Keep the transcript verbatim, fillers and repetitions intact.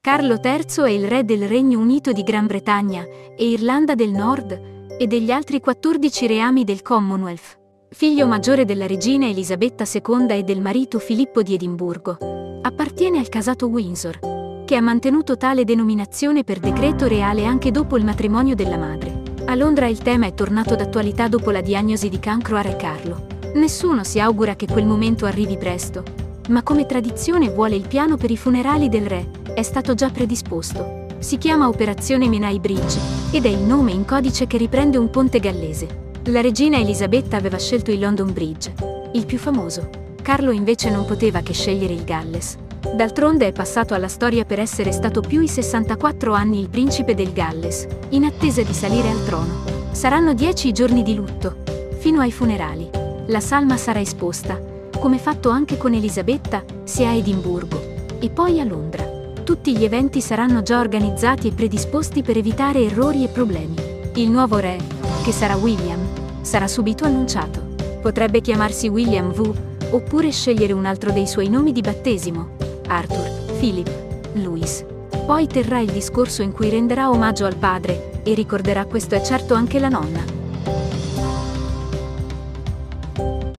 Carlo terzo è il re del Regno Unito di Gran Bretagna e Irlanda del Nord e degli altri quattordici reami del Commonwealth. Figlio maggiore della regina Elisabetta seconda e del marito Filippo di Edimburgo. Appartiene al casato Windsor, che ha mantenuto tale denominazione per decreto reale anche dopo il matrimonio della madre. A Londra il tema è tornato d'attualità dopo la diagnosi di cancro a Re Carlo. Nessuno si augura che quel momento arrivi presto, ma come tradizione vuole il piano per i funerali del re è stato già predisposto. Si chiama Operazione Menai Bridge ed è il nome in codice che riprende un ponte gallese. La regina Elisabetta aveva scelto il London Bridge, il più famoso. Carlo invece non poteva che scegliere il Galles. D'altronde è passato alla storia per essere stato più i sessantaquattro anni il principe del Galles, in attesa di salire al trono. Saranno dieci i giorni di lutto, fino ai funerali. La salma sarà esposta, come fatto anche con Elisabetta, sia a Edimburgo e poi a Londra. Tutti gli eventi saranno già organizzati e predisposti per evitare errori e problemi. Il nuovo re, che sarà William, sarà subito annunciato. Potrebbe chiamarsi William secondo, oppure scegliere un altro dei suoi nomi di battesimo: Arthur, Philip, Louis. Poi terrà il discorso in cui renderà omaggio al padre, e ricorderà, questo è certo, anche la nonna.